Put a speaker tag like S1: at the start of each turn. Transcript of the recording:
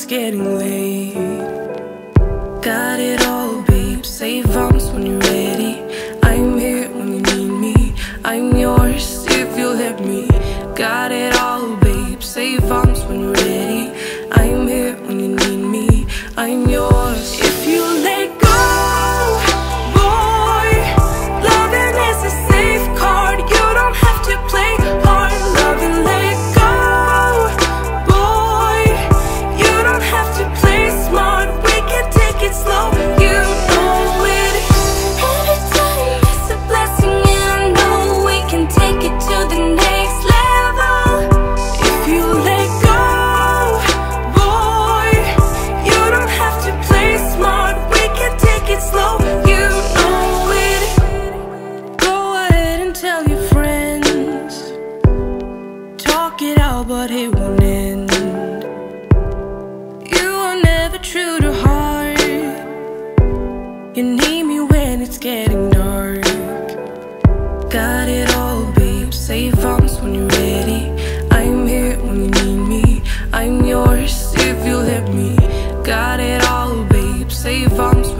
S1: getting late. Got it all, babe, save arms when you're ready. I'm here when you need me, I'm yours if you'll let me. Got it all, babe, save arms when you're ready. I'm here when you need me, I'm yours. If you let go, boy, loving is a safe card. You don't have to play hard. Love and let go, boy, you don't have to play smart. We can take it slow, you know it. Every time is a blessing and I know we can take it to the next level. If you let go, boy, you don't have to play smart. We can take it slow, you know it. Go ahead and tell your friends, talk it out but it won't end. You are never true to heart. You need me when it's getting dark. Got it all, babe, save arms when you're ready. I'm here when you need me, I'm yours if you let me. Got it all, babe, save arms